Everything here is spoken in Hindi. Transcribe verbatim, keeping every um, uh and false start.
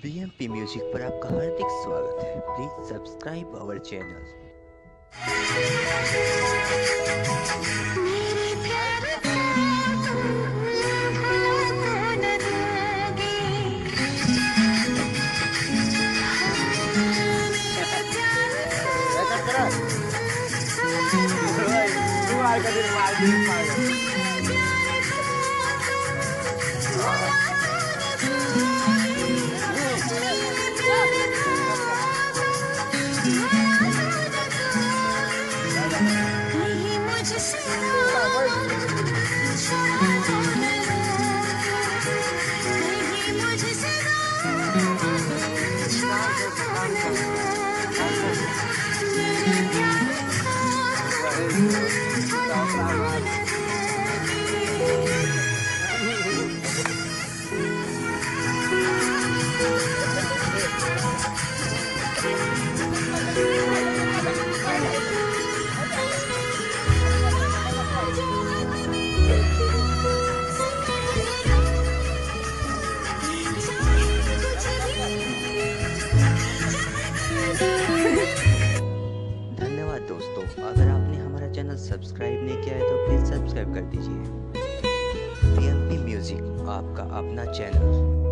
बीएमपी म्यूजिक पर आपका हार्दिक स्वागत है। Please subscribe our channel. धन्यवाद दोस्तों, अगर आपने हमारा चैनल सब्सक्राइब नहीं किया है तो प्लीज सब्सक्राइब कर दीजिए। बीएमपी म्यूजिक आपका अपना चैनल।